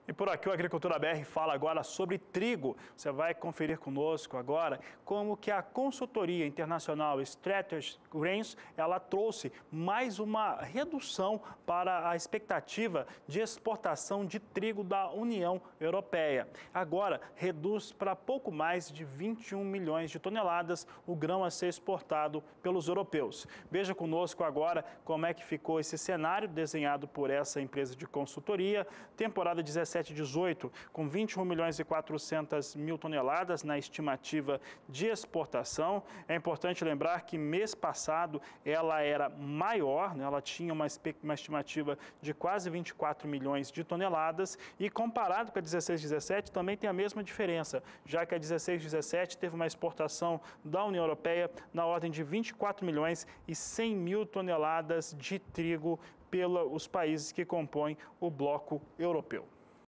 E por aqui o Agricultura BR fala agora sobre trigo. Você vai conferir conosco agora como que a consultoria internacional Strategic Grains, ela trouxe mais uma redução para a expectativa de exportação de trigo da União Europeia. Agora reduz para pouco mais de 21 milhões de toneladas o grão a ser exportado pelos europeus. Veja conosco agora como é que ficou esse cenário desenhado por essa empresa de consultoria. Temporada 17/18, com 21 milhões e 400 mil toneladas na estimativa de exportação. É importante lembrar que mês passado ela era maior, né? Ela tinha uma estimativa de quase 24 milhões de toneladas e comparado com a 16/17 também tem a mesma diferença, já que a 16/17 teve uma exportação da União Europeia na ordem de 24 milhões e 100 mil toneladas de trigo pelos países que compõem o bloco europeu.